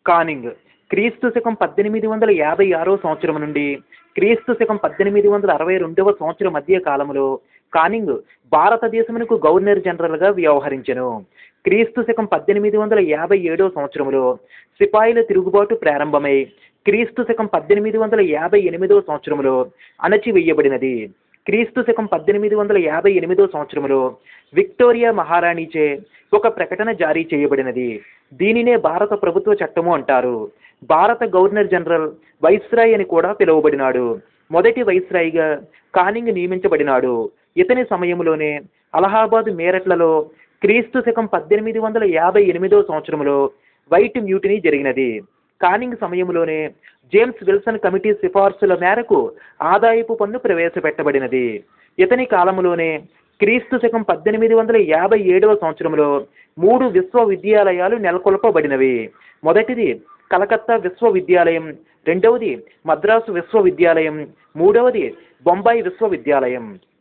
Canning క్రీస్తు శకం 1856 సంవత్సరం నుండి క్రీస్తు శకం 1862 సంవత్సరం మధ్య కాలంలో కానింగ్ భారతదేశమునకు గవర్నర్ జనరల్గా వ్యవహరించెను. క్రీస్తు శకం 1857 సంవత్సరంలో సిపాయిల తిరుగుబాటు ప్రారంభమై క్రీస్తు శకం 1858 సంవత్సరంలో అణచివేయబడినది. క్రీస్తు శకం 1858 సంవత్సరంలో విక్టోరియా మహారాణిచే ఒక ప్రకటన జారీ చేయబడినది. దీనినే భారత ప్రభుత్వ చట్టము అంటారు. భారత గవర్నర్ జనరల్ వైస్రాయ్ అని కూడా పిలువబడినాడు. మొదటి వైస్రాయ్గా కానింగ్ నియమించబడినాడు. ఇతని సమయంలోనే అలహాబాద్ మేరట్లలో క్రీస్తు శకం 1858 సంవత్సరంలో వైట్ మ్యూటినీ జరిగినది. కానింగ్ సమయంలోనే జేమ్స్ విల్సన్ కమిటీ సిఫార్సుల మేరకు ఆదాయపు పన్ను ప్రవేశపెట్టబడినది. ఇతని కాలంలోనే క్రీస్తు శకం 1857 సంవత్సరంలో 3 విశ్వవిద్యాలయాలు నెలకొల్పబడినవి. మొదటిది కలకత్తా విశ్వవిద్యాలయం, రెండవది మద్రాసు విశ్వవిద్యాలయం, మూడవది బొంబాయి విశ్వవిద్యాలయం.